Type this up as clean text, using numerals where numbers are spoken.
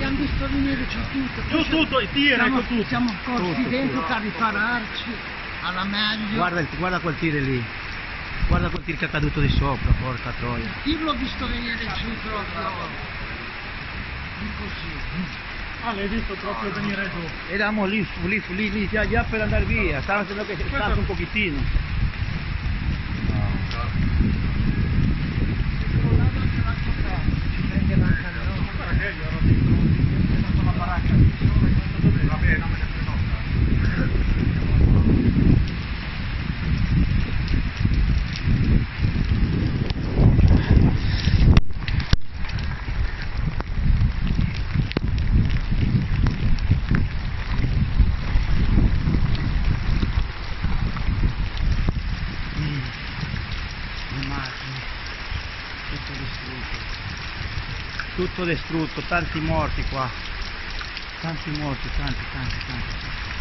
abbiamo visto venire giù tutto. Giù tutto, e tira, ecco tutto. Siamo corsi Tutto, dentro tutto. per ripararci alla meglio. Guarda quel tiro lì. Guarda quel tiro che è caduto di sopra, porca troia. Io l'ho visto venire giù proprio di così. Ah, l'hai visto proprio venire giù. Eravamo lì, già per andare via, stava facendo che stava un pochettino. Tutto distrutto, tanti morti qua, tanti morti, tanti.